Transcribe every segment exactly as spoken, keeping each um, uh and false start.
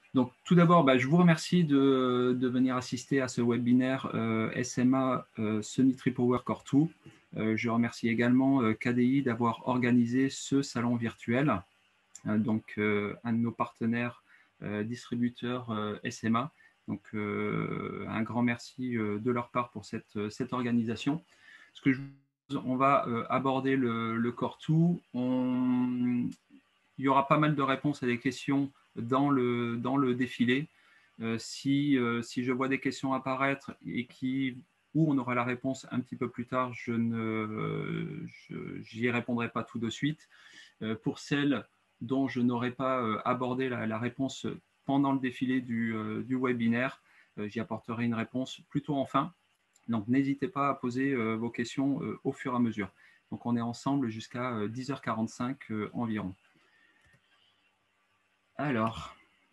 Donc, tout d'abord, bah, je vous remercie de, de venir assister à ce webinaire euh, S M A euh, Sunny Tripower Core deux. Euh, je remercie également euh, K D I d'avoir organisé ce salon virtuel, euh, donc euh, un de nos partenaires euh, distributeurs euh, S M A. Donc, euh, un grand merci euh, de leur part pour cette, cette organisation. Ce que je, on va euh, aborder le, le Core deux. On, il y aura pas mal de réponses à des questions dans le, dans le défilé. Euh, si, euh, si je vois des questions apparaître et qui, où on aura la réponse un petit peu plus tard, je ne, j'y répondrai pas tout de suite. Euh, pour celles dont je n'aurai pas euh, abordé la, la réponse pendant le défilé du, euh, du webinaire, euh, j'y apporterai une réponse plutôt en fin. Donc, n'hésitez pas à poser euh, vos questions euh, au fur et à mesure. Donc, on est ensemble jusqu'à euh, dix heures quarante-cinq euh, environ. Alors,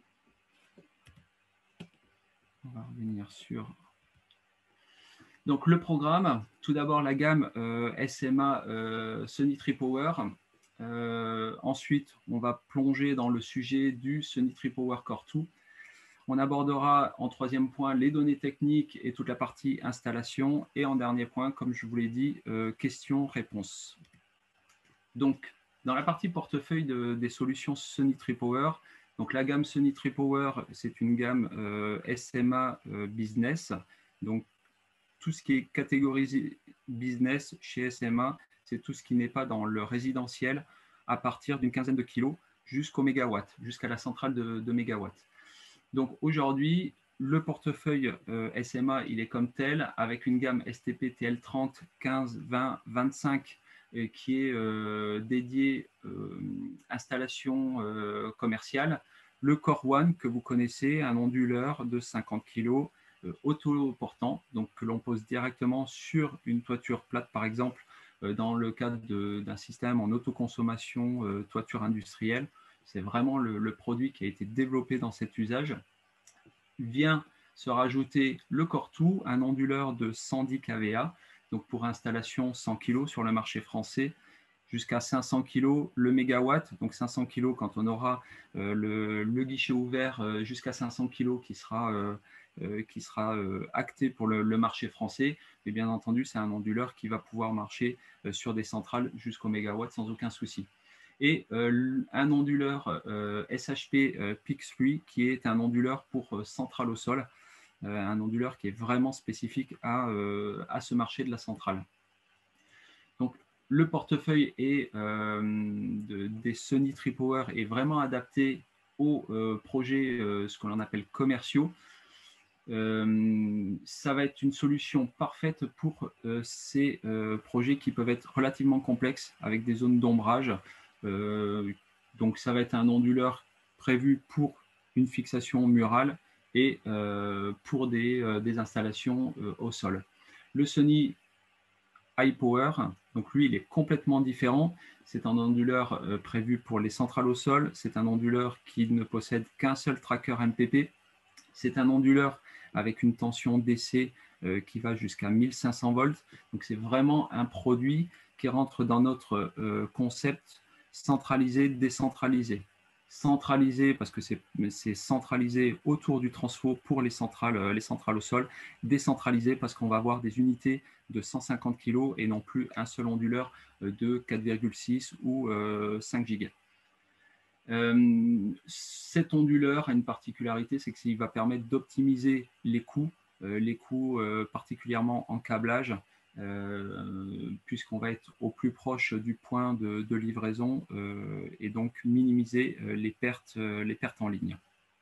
on va revenir sur… Donc, le programme, tout d'abord la gamme euh, S M A euh, Sunny Tripower. Euh, ensuite, on va plonger dans le sujet du Sunny Tripower Core deux. On abordera en troisième point les données techniques et toute la partie installation. Et en dernier point, comme je vous l'ai dit, euh, questions-réponses. Donc, dans la partie portefeuille de, des solutions Sunny Tripower, donc la gamme Sunny Tripower, c'est une gamme euh, S M A euh, Business. Donc, tout ce qui est catégorisé business chez S M A, c'est tout ce qui n'est pas dans le résidentiel à partir d'une quinzaine de kilos jusqu'au mégawatt, jusqu'à la centrale de, de mégawatts. Donc aujourd'hui, le portefeuille euh, S M A, il est comme tel, avec une gamme S T P T L trente, quinze, vingt, vingt-cinq, euh, qui est euh, dédiée euh, installation euh, commerciale. Le Core One, que vous connaissez, un onduleur de cinquante kilos, euh, auto-portant, donc que l'on pose directement sur une toiture plate, par exemple, euh, dans le cadre d'un système en autoconsommation, euh, toiture industrielle. C'est vraiment le, le produit qui a été développé dans cet usage. Vient se rajouter le Core deux, un onduleur de cent dix kVA, donc pour installation cent kilos sur le marché français, jusqu'à cinq cents kilos le mégawatt, donc cinq cents kilos quand on aura euh, le, le guichet ouvert euh, jusqu'à cinq cents kilos qui sera, euh, euh, qui sera euh, acté pour le, le marché français. Et bien entendu, c'est un onduleur qui va pouvoir marcher euh, sur des centrales jusqu'au mégawatt sans aucun souci. Et euh, un onduleur euh, S H P euh, P X trois qui est un onduleur pour euh, centrale au sol, euh, un onduleur qui est vraiment spécifique à, euh, à ce marché de la centrale. Donc, le portefeuille est, euh, de, des Sunny Tripower est vraiment adapté aux euh, projets, euh, ce que l'on appelle commerciaux. Euh, ça va être une solution parfaite pour euh, ces euh, projets qui peuvent être relativement complexes avec des zones d'ombrage. Euh, donc, ça va être un onduleur prévu pour une fixation murale et euh, pour des, euh, des installations euh, au sol. Le Sunny High Power, donc lui, il est complètement différent. C'est un onduleur euh, prévu pour les centrales au sol. C'est un onduleur qui ne possède qu'un seul tracker M P P. C'est un onduleur avec une tension D C euh, qui va jusqu'à mille cinq cents volts. Donc, c'est vraiment un produit qui rentre dans notre euh, concept centralisé, décentralisé. Centralisé parce que c'est centralisé autour du transfo pour les centrales, euh, les centrales au sol. Décentralisé parce qu'on va avoir des unités de cent cinquante kilos et non plus un seul onduleur de quatre virgule six ou euh, cinq gigas. Euh, cet onduleur a une particularité, c'est qu'il va permettre d'optimiser les coûts, euh, les coûts euh, particulièrement en câblage, euh, puisqu'on va être au plus proche du point de, de livraison euh, et donc minimiser euh, les pertes, euh, les pertes en ligne.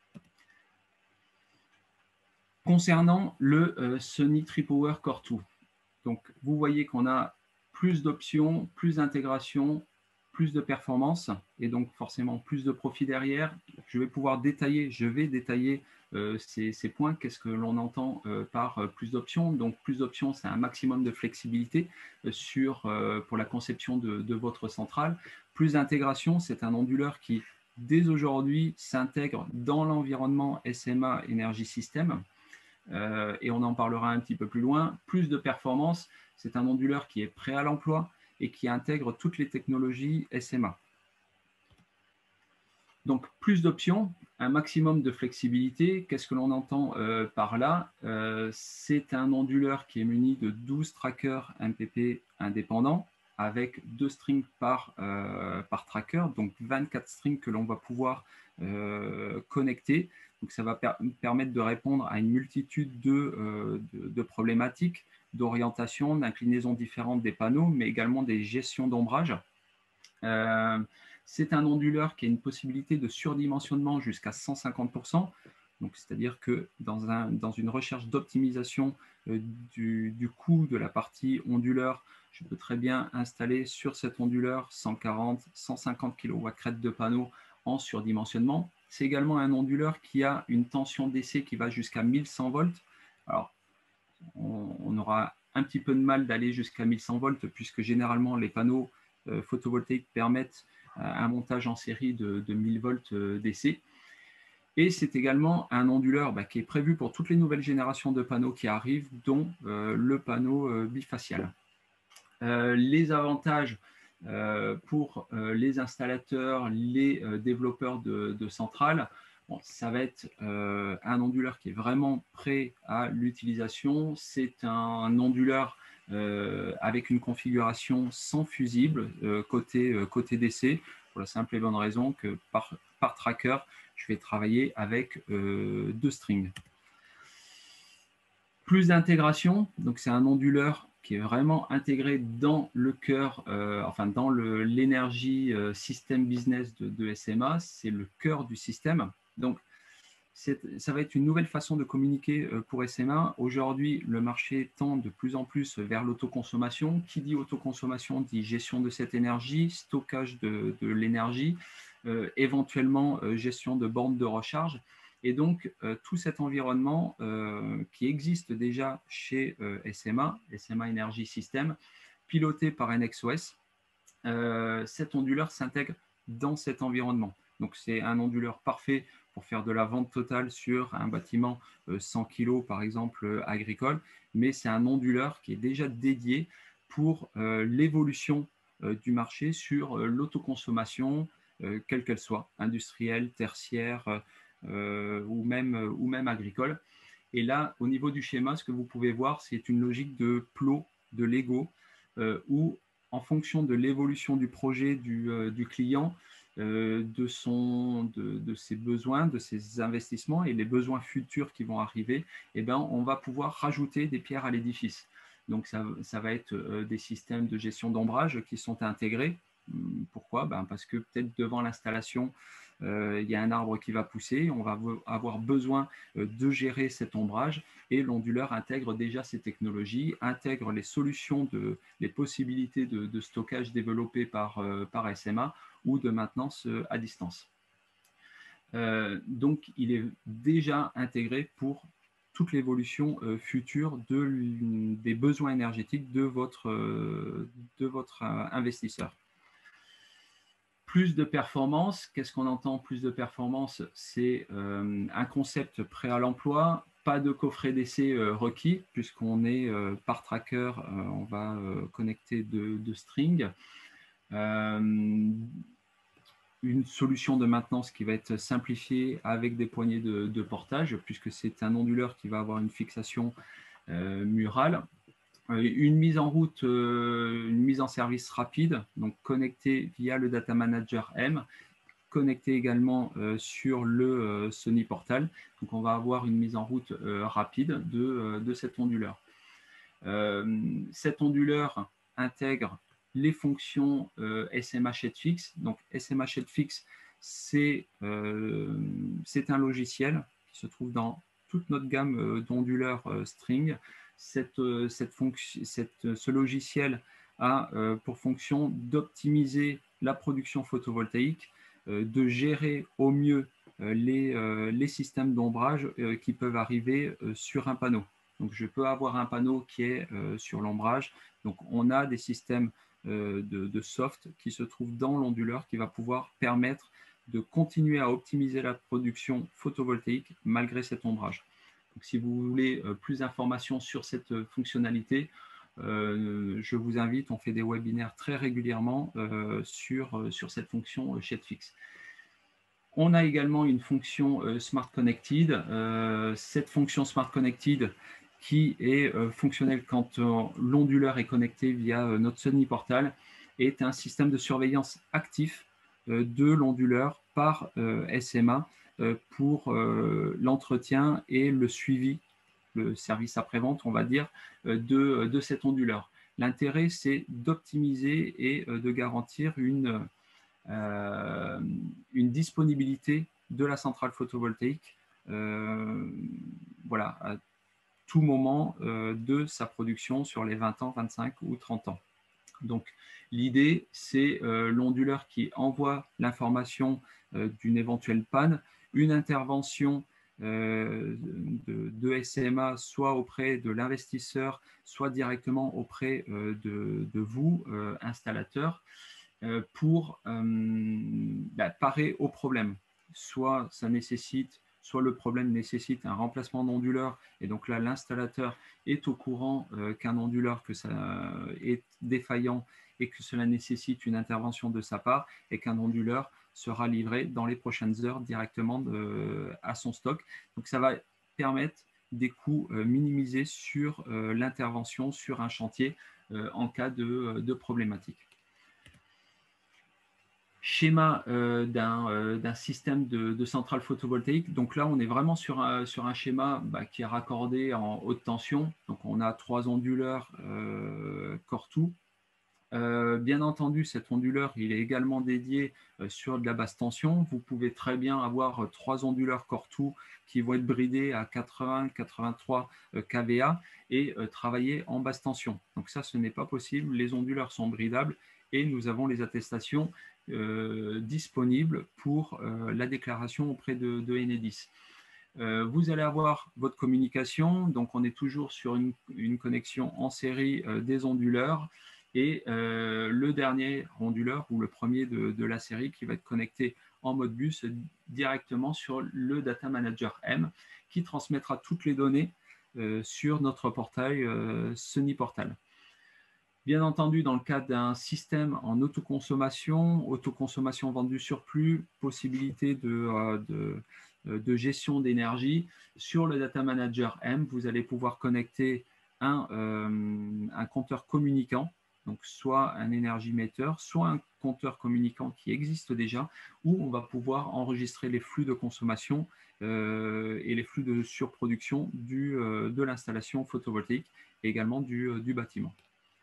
Concernant le euh, Sunny Tripower Core deux, donc vous voyez qu'on a plus d'options, plus d'intégration, plus de performance et donc forcément plus de profit derrière. Je vais pouvoir détailler, je vais détailler euh, ces, ces points. Qu'est-ce que l'on entend euh, par euh, plus d'options? Donc plus d'options, c'est un maximum de flexibilité euh, sur, euh, pour la conception de, de votre centrale. Plus d'intégration, c'est un onduleur qui dès aujourd'hui s'intègre dans l'environnement S M A Energy System. Euh, et on en parlera un petit peu plus loin. Plus de performance, c'est un onduleur qui est prêt à l'emploi et qui intègre toutes les technologies S M A. Donc, plus d'options, un maximum de flexibilité. Qu'est-ce que l'on entend euh, par là? euh, C'est un onduleur qui est muni de douze trackers M P P indépendants avec deux strings par, euh, par tracker, donc vingt-quatre strings que l'on va pouvoir euh, connecter. Donc, ça va per permettre de répondre à une multitude de, euh, de, de problématiques, d'orientation, d'inclinaisons différentes des panneaux, mais également des gestions d'ombrage. Euh, c'est un onduleur qui a une possibilité de surdimensionnement jusqu'à cent cinquante pour cent. C'est-à-dire que dans, un, dans une recherche d'optimisation euh, du, du coût de la partie onduleur, je peux très bien installer sur cet onduleur cent quarante, cent cinquante kilowatts crête de panneau en surdimensionnement. C'est également un onduleur qui a une tension d'essai qui va jusqu'à mille cent volts. Alors, on, on aura un petit peu de mal d'aller jusqu'à mille cent volts puisque généralement les panneaux euh, photovoltaïques permettent euh, un montage en série de, de mille volts euh, d'D C. Et c'est également un onduleur bah, qui est prévu pour toutes les nouvelles générations de panneaux qui arrivent, dont euh, le panneau euh, bifacial. Euh, les avantages euh, pour euh, les installateurs, les euh, développeurs de, de centrales, bon, ça va être euh, un onduleur qui est vraiment prêt à l'utilisation. C'est un, un onduleur euh, avec une configuration sans fusible euh, côté, euh, côté D C, pour la simple et bonne raison que par, par tracker, je vais travailler avec euh, deux strings. Plus d'intégration, donc c'est un onduleur qui est vraiment intégré dans le cœur, euh, enfin dans l'énergie euh, système business de, de S M A, c'est le cœur du système. Donc ça va être une nouvelle façon de communiquer euh, pour S M A. Aujourd'hui, le marché tend de plus en plus vers l'autoconsommation. Qui dit autoconsommation dit gestion de cette énergie, stockage de, de l'énergie, euh, éventuellement euh, gestion de bornes de recharge. Et donc, euh, tout cet environnement euh, qui existe déjà chez euh, S M A, S M A Energy System, piloté par N X O S, euh, cet onduleur s'intègre dans cet environnement. Donc, c'est un onduleur parfait pour faire de la vente totale sur un bâtiment euh, cent kilos, par exemple, euh, agricole, mais c'est un onduleur qui est déjà dédié pour euh, l'évolution euh, du marché sur euh, l'autoconsommation, euh, quelle qu'elle soit, industrielle, tertiaire, Euh, ou, même, euh, ou même agricole. Et là, au niveau du schéma, ce que vous pouvez voir, c'est une logique de plot, de Lego, euh, où en fonction de l'évolution du projet du, euh, du client, euh, de, son, de, de ses besoins, de ses investissements et les besoins futurs qui vont arriver, eh ben, on va pouvoir rajouter des pierres à l'édifice. Donc, ça, ça va être euh, des systèmes de gestion d'ombrage qui sont intégrés. Pourquoi? Ben, parce que peut-être devant l'installation, Euh, il y a un arbre qui va pousser, on va avoir besoin euh, de gérer cet ombrage et l'onduleur intègre déjà ces technologies, intègre les solutions, de, les possibilités de, de stockage développées par, euh, par S M A ou de maintenance euh, à distance. Euh, donc, il est déjà intégré pour toute l'évolution euh, future de, des besoins énergétiques de votre, euh, de votre euh, investisseur. Plus de performance, qu'est-ce qu'on entend plus de performance? C'est euh, un concept prêt à l'emploi, pas de coffret d'essai euh, requis, puisqu'on est euh, par tracker, euh, on va euh, connecter deux de strings. Euh, une solution de maintenance qui va être simplifiée avec des poignées de, de portage, puisque c'est un onduleur qui va avoir une fixation euh, murale. Une mise en route, euh, une mise en service rapide, donc connectée via le Data Manager M, connecté également euh, sur le euh, Sony Portal. Donc on va avoir une mise en route euh, rapide de, euh, de cet onduleur. Euh, cet onduleur intègre les fonctions euh, S M H Headfix. Donc S M H Headfix, c'est euh, un logiciel qui se trouve dans toute notre gamme euh, d'onduleurs euh, string. Cette, euh, cette cette, ce logiciel a euh, pour fonction d'optimiser la production photovoltaïque, euh, de gérer au mieux euh, les, euh, les systèmes d'ombrage euh, qui peuvent arriver euh, sur un panneau. Donc, je peux avoir un panneau qui est euh, sur l'ombrage. Donc, on a des systèmes euh, de, de soft qui se trouvent dans l'onduleur qui va pouvoir permettre de continuer à optimiser la production photovoltaïque malgré cet ombrage. Donc, si vous voulez euh, plus d'informations sur cette fonctionnalité, euh, je vous invite, on fait des webinaires très régulièrement euh, sur, sur cette fonction Headfix. On a également une fonction euh, Smart Connected. Euh, cette fonction Smart Connected qui est euh, fonctionnelle quand euh, l'onduleur est connecté via euh, notre Sony Portal est un système de surveillance actif euh, de l'onduleur par euh, S M A euh, pour euh, l'entretien et le suivi, le service après-vente, on va dire, euh, de, de cet onduleur. L'intérêt, c'est d'optimiser et euh, de garantir une euh, une disponibilité de la centrale photovoltaïque euh, voilà, à tout moment euh, de sa production sur les vingt ans, vingt-cinq ou trente ans. Donc, l'idée, c'est euh, l'onduleur qui envoie l'information euh, d'une éventuelle panne, une intervention euh, de, de S M A, soit auprès de l'investisseur, soit directement auprès euh, de, de vous, euh, installateurs, pour euh, bah, parer au problème. Soit ça nécessite, soit le problème nécessite un remplacement d'onduleur, et donc là l'installateur est au courant euh, qu'un onduleur que ça est défaillant et que cela nécessite une intervention de sa part, et qu'un onduleur sera livré dans les prochaines heures directement de, à son stock. Donc ça va permettre des coûts euh, minimisés sur euh, l'intervention sur un chantier euh, en cas de, de problématique. Schéma euh, d'un euh, système de, de centrale photovoltaïque. Donc là, on est vraiment sur un, sur un schéma bah, qui est raccordé en haute tension. Donc on a trois onduleurs euh, Cortout. Euh, bien entendu, cet onduleur, il est également dédié euh, sur de la basse tension. Vous pouvez très bien avoir euh, trois onduleurs Cortout qui vont être bridés à quatre-vingts à quatre-vingt-trois euh, K V A et euh, travailler en basse tension. Donc ça, ce n'est pas possible. Les onduleurs sont bridables et nous avons les attestations euh, disponibles pour euh, la déclaration auprès de, de Enedis. Euh, vous allez avoir votre communication. Donc, on est toujours sur une, une connexion en série euh, des onduleurs. Et euh, le dernier onduleur ou le premier de, de la série qui va être connecté en mode bus directement sur le Data Manager M qui transmettra toutes les données euh, sur notre portail euh, Sony Portal. Bien entendu, dans le cadre d'un système en autoconsommation, autoconsommation vente du surplus, possibilité de, euh, de, de gestion d'énergie, sur le Data Manager M, vous allez pouvoir connecter un, euh, un compteur communicant, donc soit un énergémetteur, soit un compteur communicant qui existe déjà, où on va pouvoir enregistrer les flux de consommation euh, et les flux de surproduction du, euh, de l'installation photovoltaïque et également du, euh, du bâtiment.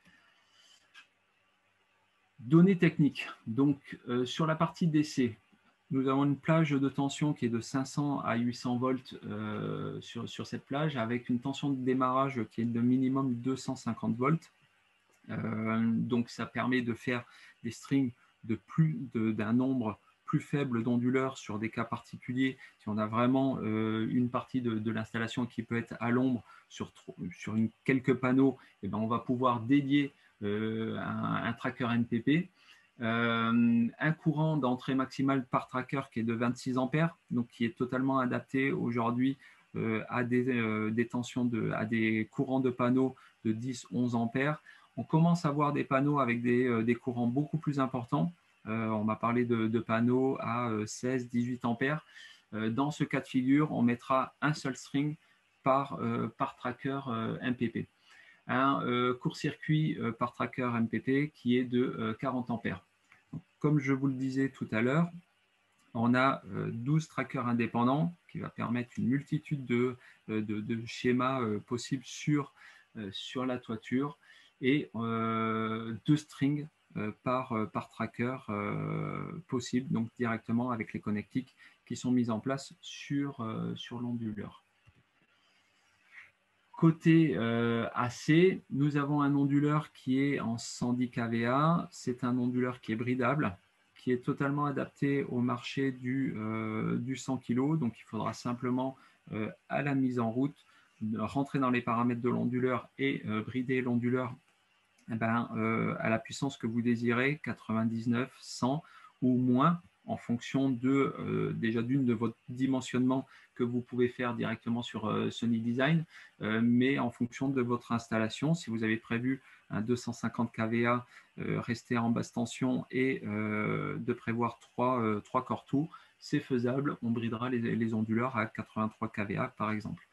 Données techniques. Donc, euh, sur la partie D C, nous avons une plage de tension qui est de cinq cents à huit cents volts euh, sur, sur cette plage, avec une tension de démarrage qui est de minimum deux cent cinquante volts. Euh, donc, ça permet de faire des strings de plus d'un nombre plus faible d'onduleurs sur des cas particuliers. Si on a vraiment euh, une partie de, de l'installation qui peut être à l'ombre sur, sur une, quelques panneaux, et ben on va pouvoir dédier euh, un, un tracker M P P. Euh, un courant d'entrée maximale par tracker qui est de vingt-six ampères, donc qui est totalement adapté aujourd'hui euh, à, des, euh, des tensions de, à des courants de panneaux de dix à onze ampères. On commence à voir des panneaux avec des, euh, des courants beaucoup plus importants. Euh, on m'a parlé de, de panneaux à euh, seize à dix-huit ampères. Euh, dans ce cas de figure, on mettra un seul string par, euh, par tracker euh, M P P. Un euh, court-circuit euh, par tracker M P P qui est de euh, quarante ampères. Donc, comme je vous le disais tout à l'heure, on a euh, douze trackers indépendants qui va permettre une multitude de, de, de schémas euh, possibles sur, euh, sur la toiture et euh, deux strings euh, par, euh, par tracker euh, possible, donc directement avec les connectiques qui sont mises en place sur, euh, sur l'onduleur. Côté euh, A C, nous avons un onduleur qui est en cent dix K V A. C'est un onduleur qui est bridable, qui est totalement adapté au marché du, euh, du cent kilos. Donc, il faudra simplement, euh, à la mise en route, rentrer dans les paramètres de l'onduleur et euh, brider l'onduleur eh ben, euh, à la puissance que vous désirez, quatre-vingt-dix-neuf, cent ou moins, en fonction de, euh, déjà d'une de votre dimensionnement que vous pouvez faire directement sur euh, Sony Design, euh, mais en fonction de votre installation. Si vous avez prévu un deux cent cinquante K V A, euh, rester en basse tension et euh, de prévoir trois, euh, trois Cortout, c'est faisable, on bridera les, les onduleurs à quatre-vingt-trois K V A par exemple.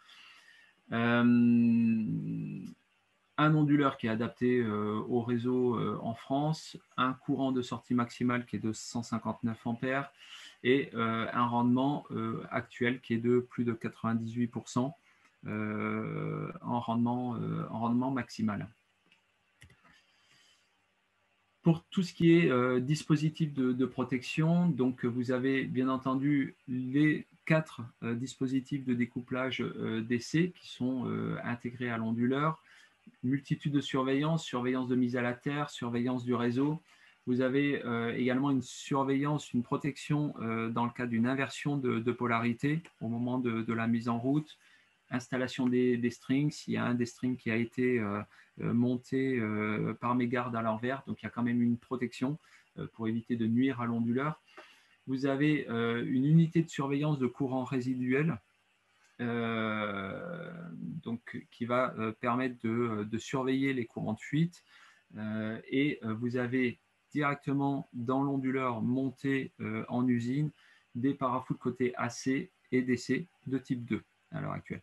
Euh, un onduleur qui est adapté euh, au réseau euh, en France, un courant de sortie maximal qui est de cent cinquante-neuf ampères et euh, un rendement euh, actuel qui est de plus de quatre-vingt-dix-huit pour cent euh, en, rendement, euh, en rendement maximal. Pour tout ce qui est euh, dispositif de, de protection, donc vous avez bien entendu les quatre euh, dispositifs de découplage euh, d'essai qui sont euh, intégrés à l'onduleur, multitude de surveillance, surveillance de mise à la terre, surveillance du réseau. Vous avez euh, également une surveillance, une protection euh, dans le cas d'une inversion de, de polarité au moment de, de la mise en route, installation des, des strings, s'il y a un des strings qui a été euh, monté euh, par mégarde à l'envers, donc il y a quand même une protection euh, pour éviter de nuire à l'onduleur. Vous avez euh, une unité de surveillance de courant résiduel euh, donc, qui va euh, permettre de, de surveiller les courants de fuite euh, et euh, vous avez directement dans l'onduleur monté euh, en usine des parafoudres côté A C et D C de type deux à l'heure actuelle.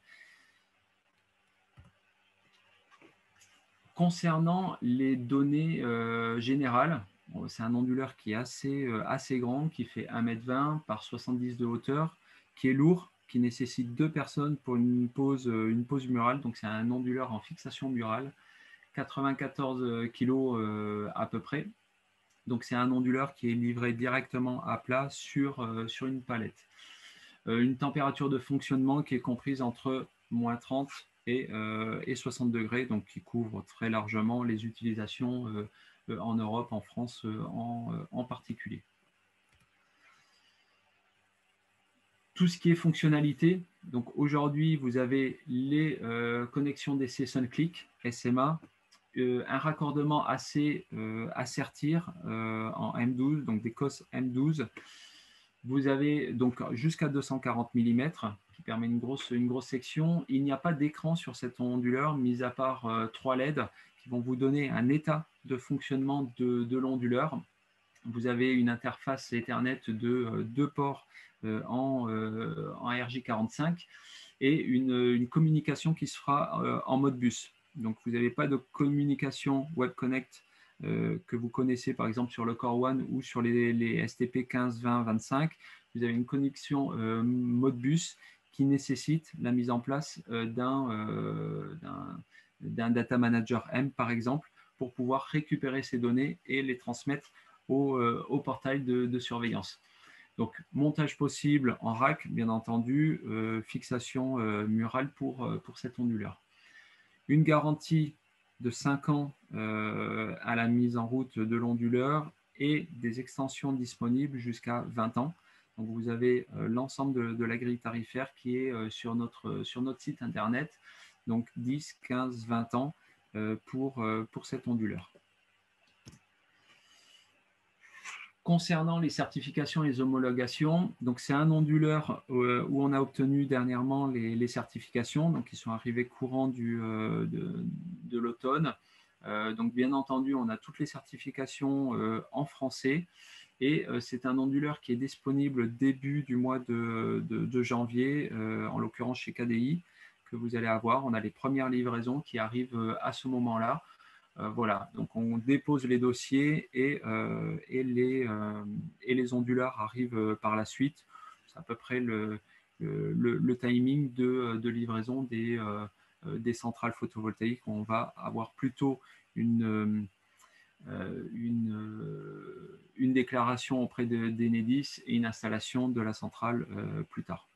Concernant les données euh, générales, bon, c'est un onduleur qui est assez, euh, assez grand, qui fait un mètre vingt par soixante-dix de hauteur, qui est lourd, qui nécessite deux personnes pour une pose, euh, une pose murale. Donc c'est un onduleur en fixation murale, quatre-vingt-quatorze kilos euh, à peu près. Donc c'est un onduleur qui est livré directement à plat sur, euh, sur une palette. Euh, une température de fonctionnement qui est comprise entre moins trente et, euh, et soixante degrés, donc qui couvre très largement les utilisations euh, euh, en Europe, en France euh, en, euh, en particulier. Tout ce qui est fonctionnalité, donc aujourd'hui vous avez les euh, connexions d'essai SunClick, S M A, euh, un raccordement assez euh, assertir euh, en M douze, donc des C O S M douze. Vous avez donc jusqu'à deux cent quarante millimètres qui permet une grosse, une grosse section. Il n'y a pas d'écran sur cet onduleur, mis à part euh, trois L E D qui vont vous donner un état de fonctionnement de, de l'onduleur. Vous avez une interface Ethernet de euh, deux ports euh, en, euh, en R J quarante-cinq et une, une communication qui se fera euh, en mode bus. Donc vous n'avez pas de communication Web Connect euh, que vous connaissez par exemple sur le Core One ou sur les, les S T P quinze, vingt, vingt-cinq. Vous avez une connexion euh, mode bus qui nécessite la mise en place euh, d'un euh, d'un data manager M par exemple pour pouvoir récupérer ces données et les transmettre au, euh, au portail de, de surveillance. Donc, montage possible en rack, bien entendu, euh, fixation euh, murale pour, euh, pour cet onduleur. Une garantie de cinq ans euh, à la mise en route de l'onduleur et des extensions disponibles jusqu'à vingt ans. Donc, vous avez euh, l'ensemble de, de la grille tarifaire qui est euh, sur, notre, sur notre site internet. Donc, dix, quinze, vingt ans euh, pour, euh, pour cet onduleur. Concernant les certifications et les homologations, donc c'est un onduleur euh, où on a obtenu dernièrement les, les certifications, donc ils sont arrivés courant du, euh, de, de l'automne. Euh, donc bien entendu, on a toutes les certifications euh, en français et euh, c'est un onduleur qui est disponible début du mois de, de, de janvier, euh, en l'occurrence chez K D I, que vous allez avoir. On a les premières livraisons qui arrivent euh, à ce moment-là. Euh, voilà, donc on dépose les dossiers et, euh, et, les, euh, et les onduleurs arrivent euh, par la suite. C'est à peu près le, le, le timing de, de livraison des, euh, des centrales photovoltaïques. On va avoir plutôt une, euh, une, euh, une déclaration auprès de, d'Enedis et une installation de la centrale euh, plus tard.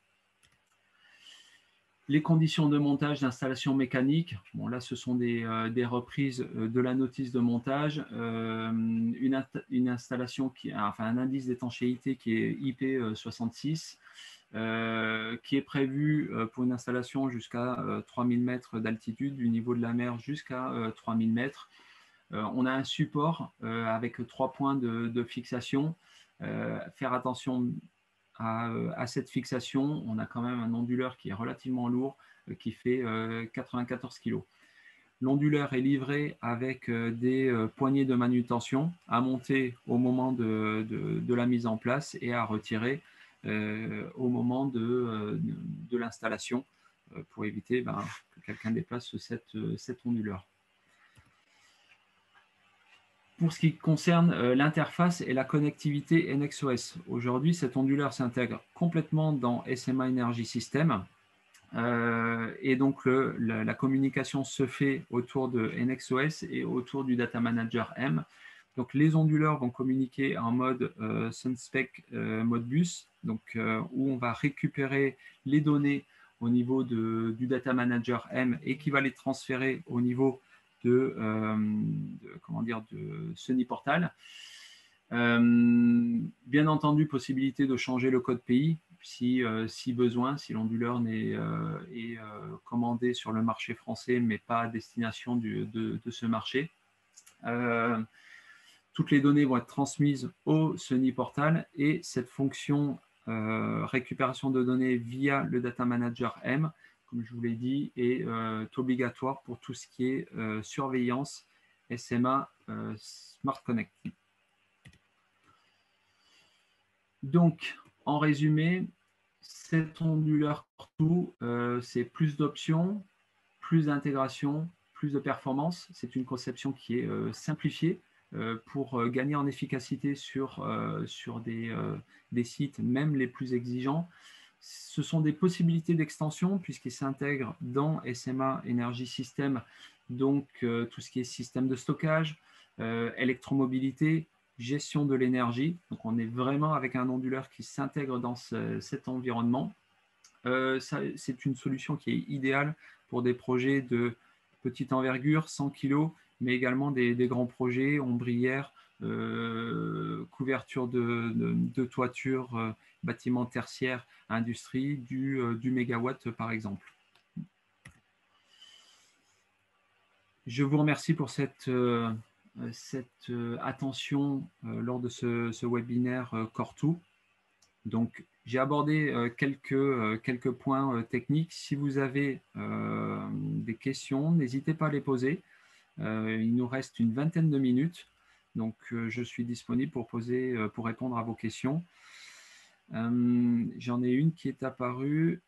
Les conditions de montage d'installation mécanique, bon là ce sont des, euh, des reprises de la notice de montage, euh, une, une installation qui a enfin un indice d'étanchéité qui est I P soixante-six, euh, qui est prévu pour une installation jusqu'à euh, trois mille mètres d'altitude, du niveau de la mer jusqu'à euh, trois mille mètres. Euh, on a un support euh, avec trois points de, de fixation. Euh, faire attention À, à cette fixation, on a quand même un onduleur qui est relativement lourd, euh, qui fait euh, quatre-vingt-quatorze kilos. L'onduleur est livré avec euh, des euh, poignées de manutention à monter au moment de, de, de la mise en place et à retirer euh, au moment de, euh, de, de l'installation euh, pour éviter ben, que quelqu'un déplace cette, cet onduleur. Pour ce qui concerne euh, l'interface et la connectivité N X O S, aujourd'hui, cet onduleur s'intègre complètement dans S M A Energy System. Euh, et donc, le, la, la communication se fait autour de N X O S et autour du Data Manager M. Donc, les onduleurs vont communiquer en mode euh, SunSpec euh, Modbus, donc, euh, où on va récupérer les données au niveau de, du Data Manager M et qui va les transférer au niveau de, euh, de, comment dire, de Sunny Portal. Euh, bien entendu, possibilité de changer le code pays si, euh, si besoin, si l'onduleur est, euh, est euh, commandé sur le marché français, mais pas à destination du, de, de ce marché. Euh, toutes les données vont être transmises au Sunny Portal et cette fonction euh, récupération de données via le Data Manager M, comme je vous l'ai dit, est euh, obligatoire pour tout ce qui est euh, surveillance S M A euh, Smart Connect. Donc, en résumé, cet onduleur tout, euh, c'est plus d'options, plus d'intégration, plus de performance. C'est une conception qui est euh, simplifiée euh, pour euh, gagner en efficacité sur, euh, sur des, euh, des sites, même les plus exigeants. Ce sont des possibilités d'extension puisqu'ils s'intègrent dans S M A Energy System, donc euh, tout ce qui est système de stockage, euh, électromobilité, gestion de l'énergie. Donc on est vraiment avec un onduleur qui s'intègre dans ce, cet environnement. Euh, c'est une solution qui est idéale pour des projets de petite envergure, cent kilos, mais également des, des grands projets, ombrières, euh, couverture de, de, de toiture, euh, bâtiments tertiaires, industrie, du, euh, du mégawatt par exemple. Je vous remercie pour cette, euh, cette euh, attention euh, lors de ce, ce webinaire euh, Core deux. Donc, j'ai abordé euh, quelques, euh, quelques points euh, techniques. Si vous avez euh, des questions, n'hésitez pas à les poser. Euh, il nous reste une vingtaine de minutes. Donc, euh, je suis disponible pour, poser, euh, pour répondre à vos questions. Euh, J'en ai une qui est apparue.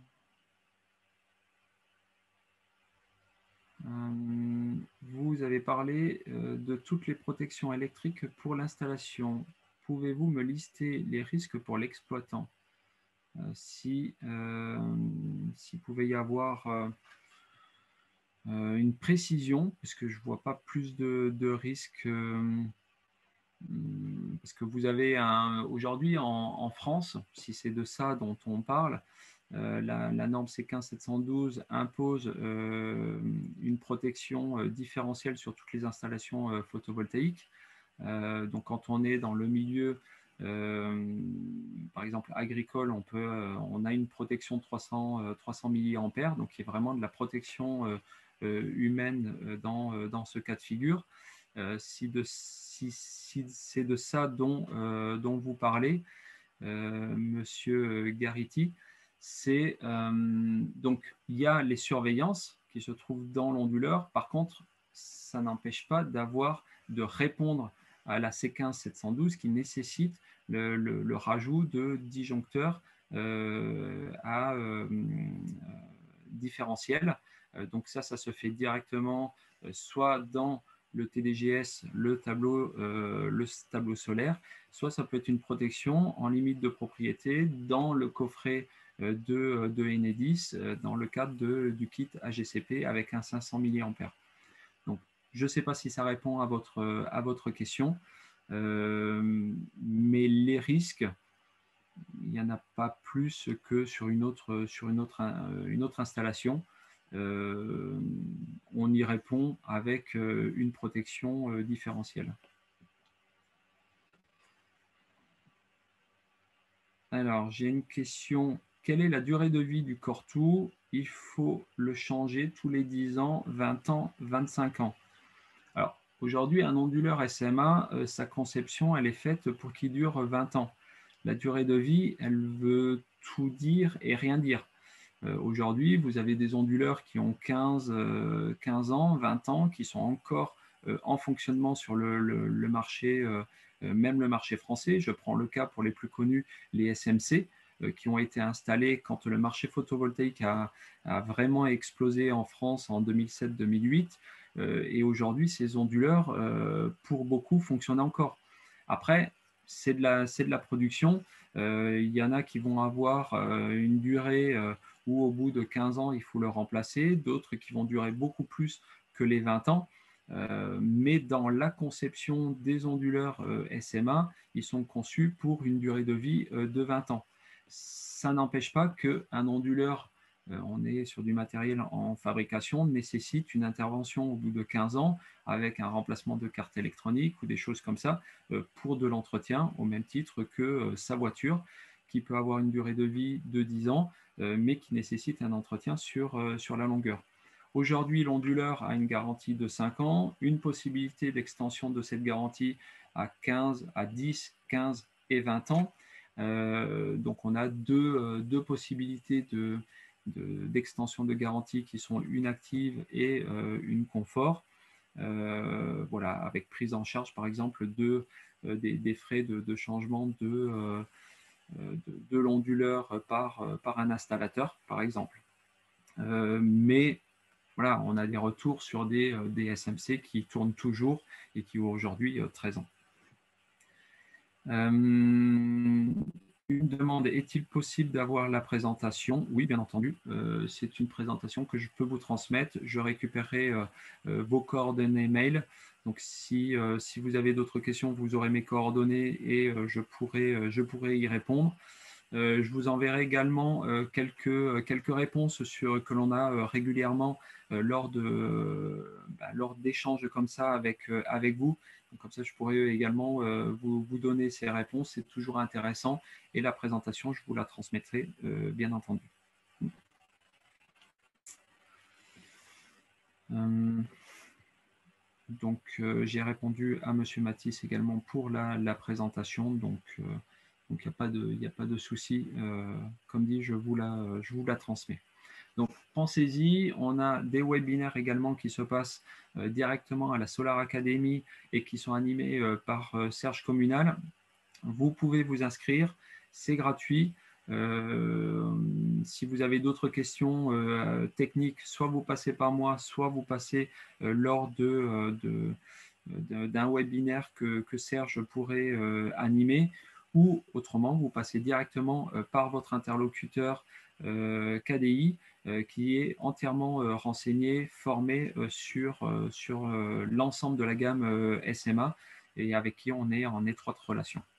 Euh, vous avez parlé euh, de toutes les protections électriques pour l'installation. Pouvez-vous me lister les risques pour l'exploitant ? Euh, si euh, s'il pouvait y avoir euh, euh, une précision, parce que je ne vois pas plus de, de risques, euh, parce que vous avez aujourd'hui en, en France, si c'est de ça dont on parle, euh, la, la norme C quinze sept cent douze impose euh, une protection euh, différentielle sur toutes les installations euh, photovoltaïques. Euh, donc quand on est dans le milieu Euh, par exemple agricole, on, peut, euh, on a une protection de trois cents, euh, trois cents milliampères, donc qui est vraiment de la protection euh, euh, humaine dans, euh, dans ce cas de figure. Euh, si, de, si, si c'est de ça dont, euh, dont vous parlez, euh, Monsieur Garity, c'est euh, donc il y a les surveillances qui se trouvent dans l'onduleur. Par contre, ça n'empêche pas d'avoir de répondre à la C quinze sept cent douze qui nécessite le, le, le rajout de disjoncteurs euh, à euh, différentiel. Euh, donc ça, ça se fait directement euh, soit dans le T D G S, le tableau, euh, le tableau solaire, soit ça peut être une protection en limite de propriété dans le coffret euh, de, de Enedis euh, dans le cadre de, du kit A G C P avec un cinq cents milliampères. Donc, je ne sais pas si ça répond à votre, à votre question, euh, mais les risques, il n'y en a pas plus que sur une autre, sur une autre, une autre installation. Euh, on y répond avec une protection euh, différentielle. Alors, j'ai une question. Quelle est la durée de vie du Core deux? Il faut le changer tous les dix ans, vingt ans, vingt-cinq ans. Alors, aujourd'hui, un onduleur S M A, euh, sa conception, elle est faite pour qu'il dure vingt ans. La durée de vie, elle veut tout dire et rien dire. Euh, aujourd'hui, vous avez des onduleurs qui ont quinze, euh, quinze ans, vingt ans, qui sont encore euh, en fonctionnement sur le, le, le marché euh, même le marché français. Je prends le cas pour les plus connus, les S M C, qui ont été installés quand le marché photovoltaïque a, a vraiment explosé en France en deux mille sept deux mille huit. Et aujourd'hui, ces onduleurs, pour beaucoup, fonctionnent encore. Après, c'est de la, c'est de la production. Euh, il y en a qui vont avoir euh, une durée euh, où au bout de quinze ans, il faut le remplacer, d'autres qui vont durer beaucoup plus que les vingt ans. Euh, mais dans la conception des onduleurs euh, S M A, ils sont conçus pour une durée de vie euh, de vingt ans. Ça n'empêche pas qu'un onduleur, euh, on est sur du matériel en fabrication, nécessite une intervention au bout de quinze ans avec un remplacement de carte électronique ou des choses comme ça euh, pour de l'entretien, au même titre que euh, sa voiture, qui peut avoir une durée de vie de dix ans, euh, mais qui nécessite un entretien sur, euh, sur la longueur. Aujourd'hui, l'onduleur a une garantie de cinq ans, une possibilité d'extension de cette garantie à quinze, à dix, quinze et vingt ans. Euh, donc, on a deux, euh, deux possibilités de, de, d'extension de garantie qui sont une active et euh, une confort. Euh, voilà, avec prise en charge, par exemple, de, euh, des, des frais de, de changement de, euh, de, de l'onduleur par, par un installateur, par exemple. Euh, mais voilà, on a des retours sur des, des S M C qui tournent toujours et qui ont aujourd'hui treize ans. Euh, une demande, est-il possible d'avoir la présentation? Oui, bien entendu. Euh, c'est une présentation que je peux vous transmettre. Je récupérerai euh, euh, vos coordonnées mail. Donc, si, euh, si vous avez d'autres questions, vous aurez mes coordonnées et euh, je, pourrai, euh, je pourrai y répondre. Euh, je vous enverrai également euh, quelques, quelques réponses sur, que l'on a euh, régulièrement euh, lors de, euh, bah, lors d'échanges comme ça avec, euh, avec vous. Donc, comme ça, je pourrais également euh, vous, vous donner ces réponses. C'est toujours intéressant. Et la présentation, je vous la transmettrai, euh, bien entendu. Euh, donc, euh, j'ai répondu à Monsieur Mathis également pour la, la présentation. Donc, euh, donc il n'y a pas de, il n'y a pas de souci. Euh, comme dit, je vous la, je vous la transmets. Donc, pensez-y, on a des webinaires également qui se passent euh, directement à la Solar Academy et qui sont animés euh, par euh, Serge Communal. Vous pouvez vous inscrire, c'est gratuit. Euh, si vous avez d'autres questions euh, techniques, soit vous passez par moi, soit vous passez euh, lors de, euh, de, de, d'un webinaire que, que Serge pourrait euh, animer, ou autrement, vous passez directement euh, par votre interlocuteur euh, K D I, euh, qui est entièrement euh, renseigné, formé euh, sur, euh, sur euh, l'ensemble de la gamme euh, S M A et avec qui on est en étroite relation.